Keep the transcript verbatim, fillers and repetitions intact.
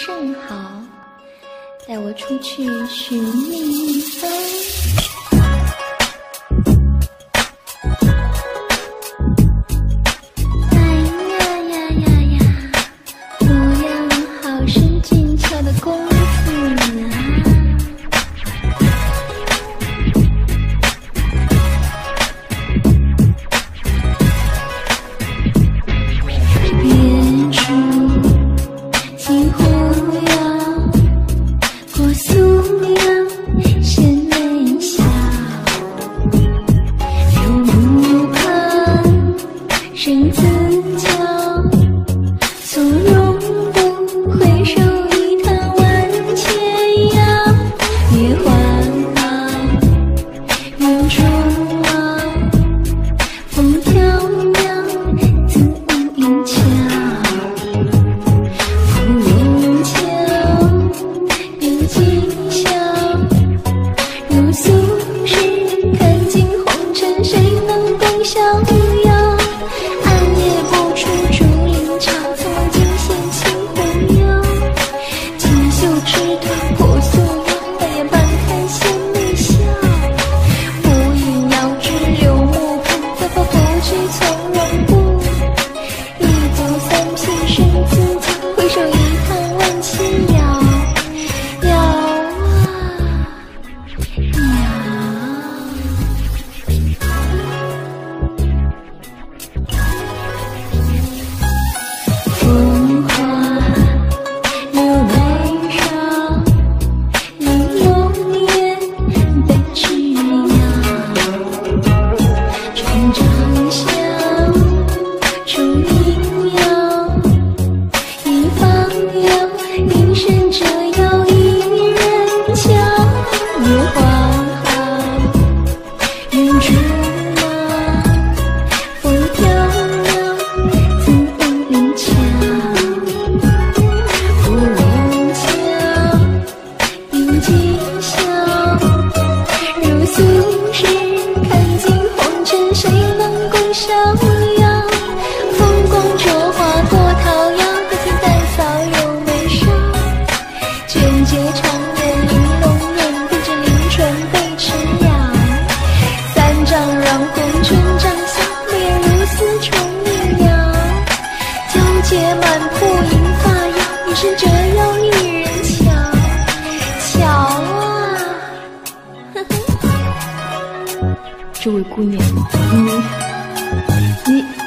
甚好，带我出去寻觅一番。哎呀呀呀呀，模样好生俊俏的公子啊！远处西湖摇，过苏阳深泪笑。入木旁生自娇，从容不回首一叹万千摇。月环昂，云中望，风飘渺，自无影桥。芙蓉桥，有今宵。如素食，看尽红尘，谁能共逍遥？暗夜不出竹林潮，从尽显清湖幽。锦绣枝头破素腰，半夜半开仙眉笑。不应遥知柳木旁，再否不知从容不。一步三品生自强，回首一叹万千摇。摇啊摇，风花柳眉梢，玲珑眼，被枝摇。春长香，竹影摇，一方有一身折腰一人瞧。月华好，云竹马，风飘渺，自无影桥。芙蓉桥，有今宵。如素食，看尽红尘，谁能共逍遥？风光灼花过桃夭，可见淡扫有眉梢。卷睫长眼玲珑眼，对着临川被痴摇。三丈让红唇长笑，面如丝虫鸣鸟。皎洁满铺银发摇，一身折腰一人瞧。瞧啊，呵呵。这位姑娘，你你。